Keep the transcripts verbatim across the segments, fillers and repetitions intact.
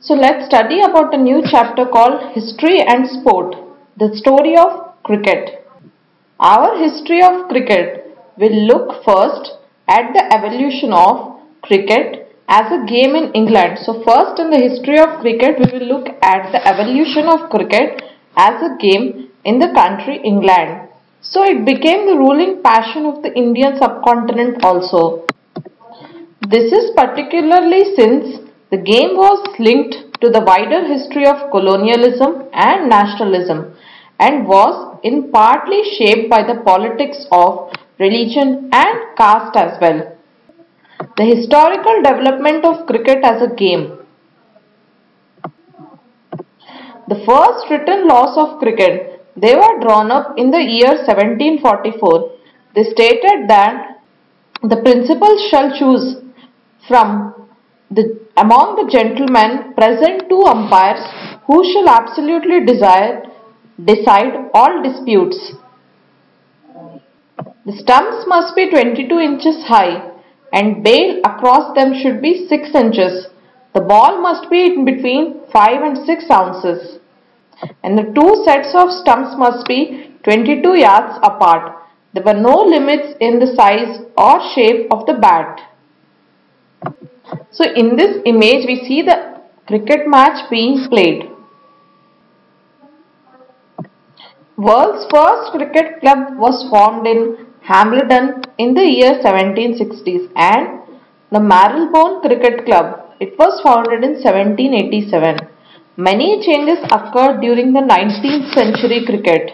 So let's study about a new chapter called History and Sport, the story of cricket. Our history of cricket will look first at the evolution of cricket as a game in England. So first in the history of cricket we will look at the evolution of cricket as a game in the country England. So it became the ruling passion of the Indian subcontinent also. This is particularly since the game was linked to the wider history of colonialism and nationalism and was in partly shaped by the politics of religion and caste as well. The historical development of cricket as a game. The first written laws of cricket, they were drawn up in the year seventeen forty-four. They stated that the principals shall choose from the among the gentlemen present two umpires who shall absolutely desire, decide all disputes. The stumps must be twenty-two inches high and bail across them should be six inches. The ball must be in between five and six ounces. And the two sets of stumps must be twenty-two yards apart. There were no limits in the size or shape of the bat. So in this image we see the cricket match being played. World's first cricket club was formed in Hambledon in the year seventeen sixties and the Marylebone Cricket Club, it was founded in seventeen eighty-seven. Many changes occurred during the nineteenth century cricket.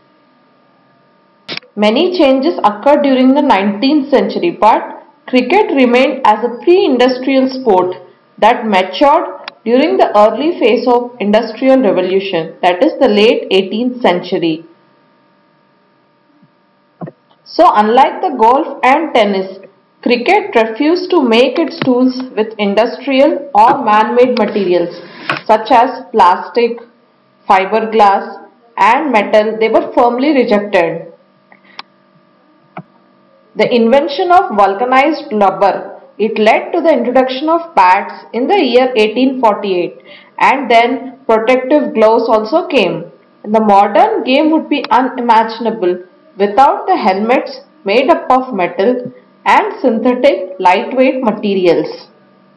Many changes occurred during the nineteenth century, but cricket remained as a pre-industrial sport that matured during the early phase of industrial revolution, that is the late eighteenth century. So unlike the golf and tennis, cricket refused to make its tools with industrial or man-made materials such as plastic, fiberglass and metal. They were firmly rejected. The invention of vulcanized rubber, it led to the introduction of pads in the year eighteen forty-eight and then protective gloves also came. The modern game would be unimaginable without the helmets made up of metal and synthetic lightweight materials.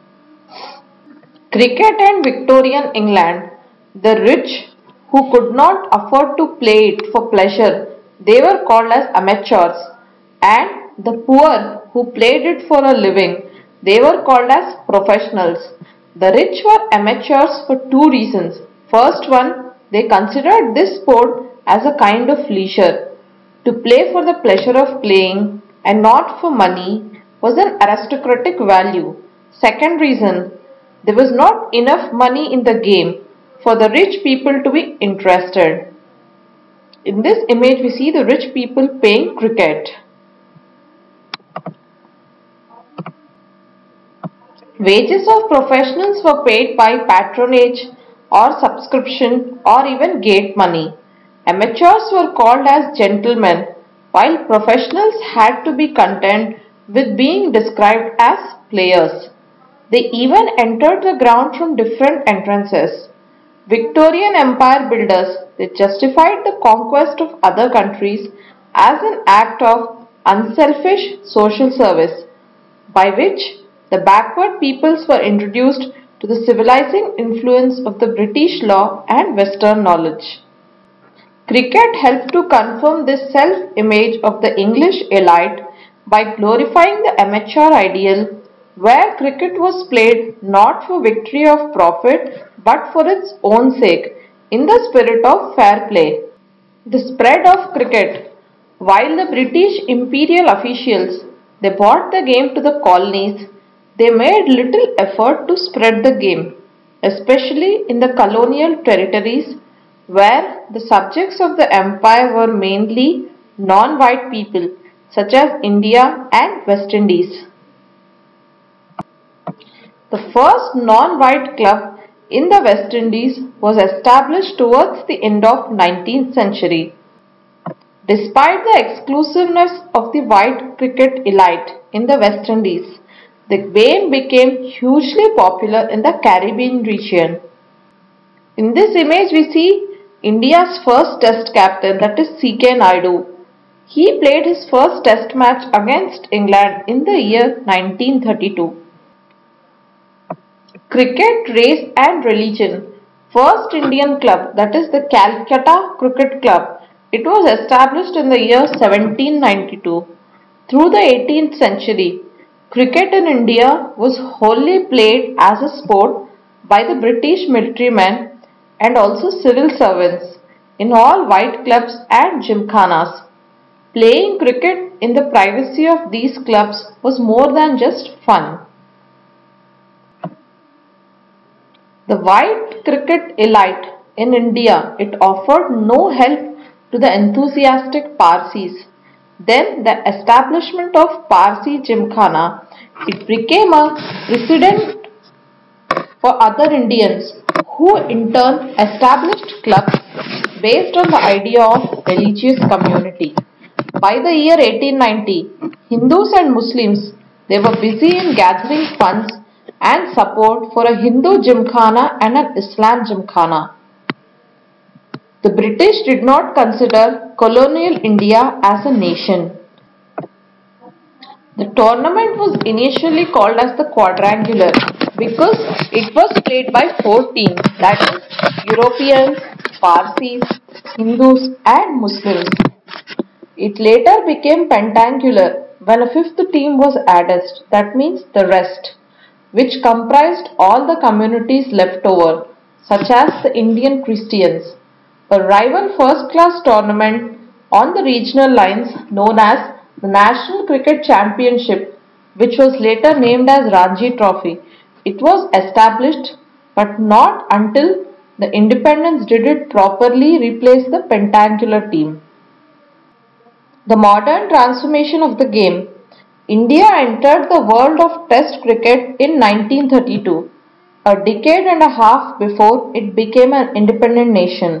Cricket in Victorian England, the rich who could not afford to play it for pleasure, they were called as amateurs, and the poor who played it for a living, they were called as professionals. The rich were amateurs for two reasons. First one, they considered this sport as a kind of leisure. To play for the pleasure of playing and not for money was an aristocratic value. Second reason, there was not enough money in the game for the rich people to be interested. In this image we see the rich people playing cricket. Wages of professionals were paid by patronage or subscription or even gate money. Amateurs were called as gentlemen, while professionals had to be content with being described as players. They even entered the ground from different entrances. Victorian empire builders, they justified the conquest of other countries as an act of unselfish social service, by which the backward peoples were introduced to the civilizing influence of the British law and Western knowledge. Cricket helped to confirm this self-image of the English elite by glorifying the amateur ideal, where cricket was played not for victory of profit but for its own sake, in the spirit of fair play. The spread of cricket. While the British imperial officials, they brought the game to the colonies, they made little effort to spread the game, especially in the colonial territories where the subjects of the empire were mainly non-white people such as India and West Indies. The first non-white club in the West Indies was established towards the end of nineteenth century. Despite the exclusiveness of the white cricket elite in the West Indies, the game became hugely popular in the Caribbean region. In this image we see India's first test captain, that is C K Naidu. He played his first test match against England in the year nineteen thirty-two. Cricket, Race and Religion. First Indian club, that is the Calcutta Cricket Club. It was established in the year seventeen ninety-two. Through the eighteenth century, cricket in India was wholly played as a sport by the British military men and also civil servants in all white clubs and gymkhanas. Playing cricket in the privacy of these clubs was more than just fun. The white cricket elite in India, it offered no help to the enthusiastic Parsis. Then the establishment of Parsi Gymkhana, it became a precedent for other Indians who in turn established clubs based on the idea of religious community. By the year eighteen ninety, Hindus and Muslims, they were busy in gathering funds and support for a Hindu Gymkhana and an Islam Gymkhana. The British did not consider colonial India as a nation. The tournament was initially called as the Quadrangular because it was played by four teams, that is Europeans, Parsis, Hindus and Muslims. It later became Pentangular when a fifth team was added, that means the rest, which comprised all the communities left over, such as the Indian Christians. A rival first-class tournament on the regional lines known as the National Cricket Championship, which was later named as Ranji Trophy. It was established, but not until the independence did it properly replace the Pentangular team. The modern transformation of the game. India entered the world of Test cricket in nineteen thirty-two, a decade and a half before it became an independent nation.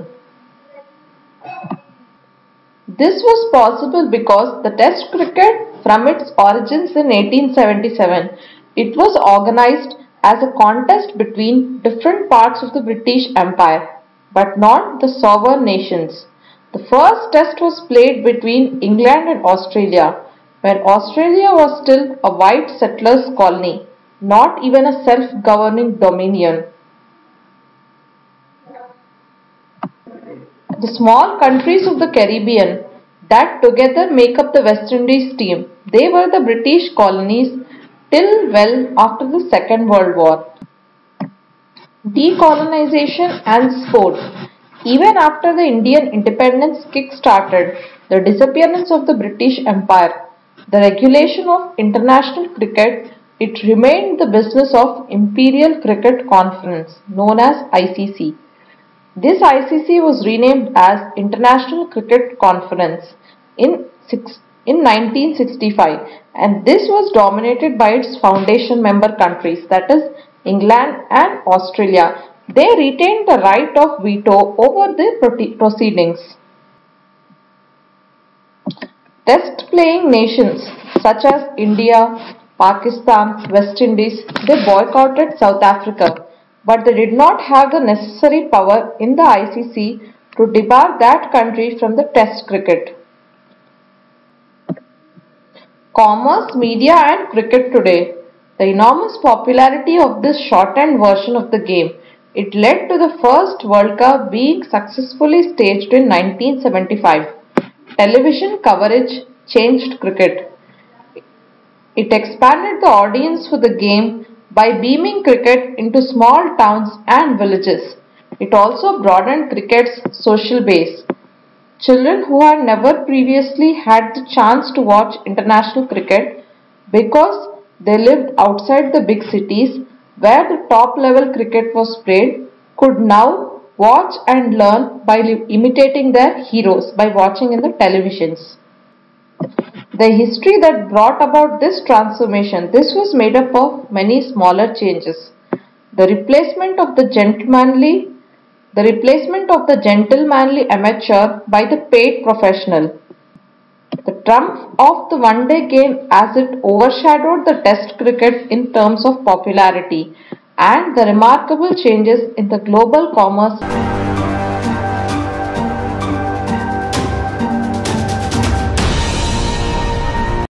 This was possible because the Test cricket, from its origins in eighteen seventy-seven, it was organized as a contest between different parts of the British Empire, but not the sovereign nations. The first test was played between England and Australia, when Australia was still a white settlers' colony, not even a self-governing dominion. The small countries of the Caribbean that together make up the West Indies team, they were the British colonies till well after the Second World War. Decolonization and sport. Even after the Indian independence kick-started the disappearance of the British Empire, the regulation of international cricket, it remained the business of Imperial Cricket Conference, known as I C C. This I C C was renamed as International Cricket Conference in, in nineteen sixty-five, and this was dominated by its foundation member countries, that is England and Australia. They retained the right of veto over the proceedings. Test playing nations such as India, Pakistan, West Indies, they boycotted South Africa, but they did not have the necessary power in the I C C to debar that country from the Test cricket. Commerce, media and cricket today. The enormous popularity of this shortened version of the game, it led to the first World Cup being successfully staged in nineteen seventy-five. Television coverage changed cricket. It expanded the audience for the game by beaming cricket into small towns and villages. It also broadened cricket's social base. Children who had never previously had the chance to watch international cricket because they lived outside the big cities where the top level cricket was played could now watch and learn by imitating their heroes by watching in the televisions. The history that brought about this transformation, this was made up of many smaller changes. The replacement of the gentlemanly, the replacement of the gentlemanly amateur by the paid professional. The triumph of the one-day game as it overshadowed the Test cricket in terms of popularity. and the remarkable changes in the global commerce